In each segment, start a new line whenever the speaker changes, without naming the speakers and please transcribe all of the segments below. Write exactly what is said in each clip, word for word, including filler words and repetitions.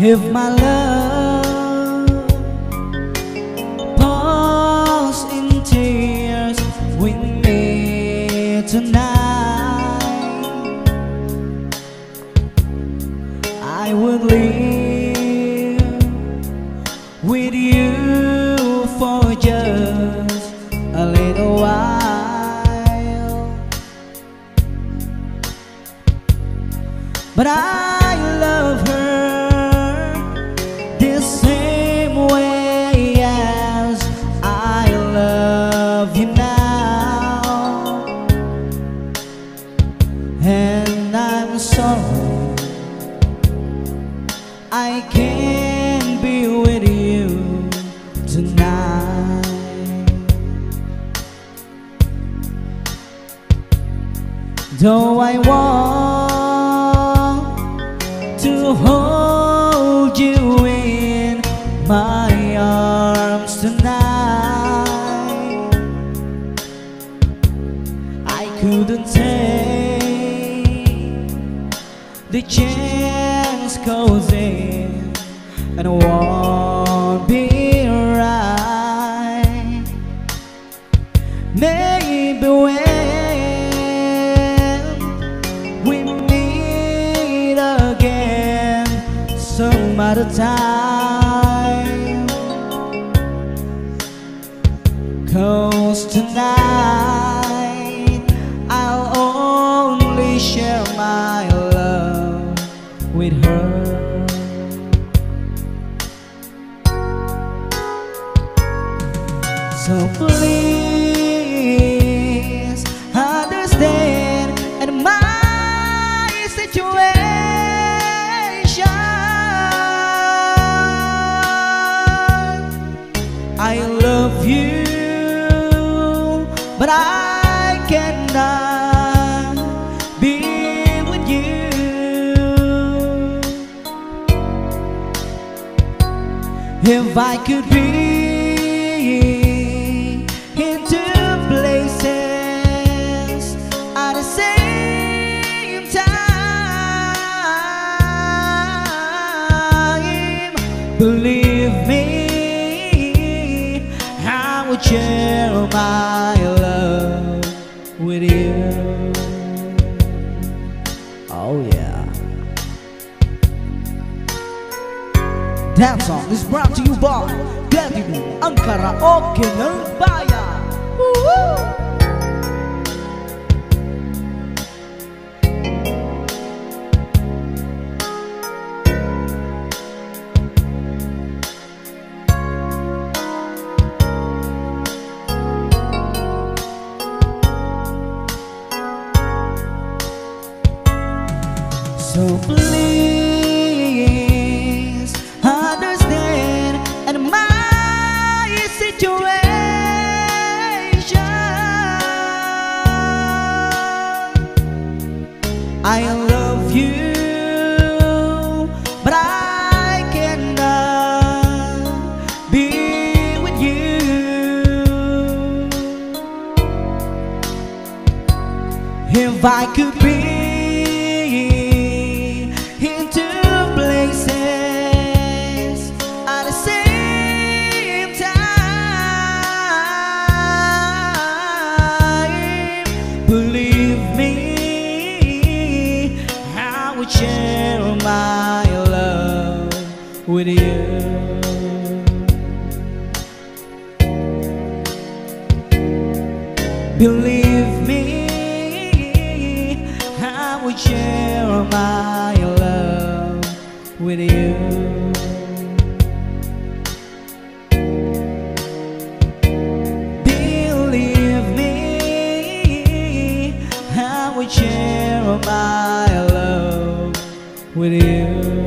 If my love pours in tears with me tonight, I would live with you for just a little while. But I love her the same way as I love you now, and I'm sorry I can't be with you tonight. Though I want to hold you in my arms tonight, I couldn't take the chance, 'cause it won't be right. Maybe when we meet again some other time, 'cause tonight I'll only share my love with her. So please understand in my situation, I love you, but I cannot be with you. If I could be in two places at the same time, believe me, I would share my love with you. Oh yeah. That song is brought to you by Platinum ang karaoke ng bayan. Woo-hoo! So please understand in my situation, I love you, but I cannot be with you. If I could be in two places at the same time, believe me, I would share my love with you. Believe me, I would share my love with you. Believe me, I would share my love with you.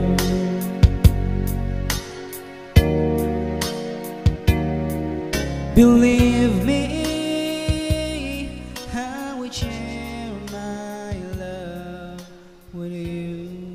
Believe me, I would share my love with you.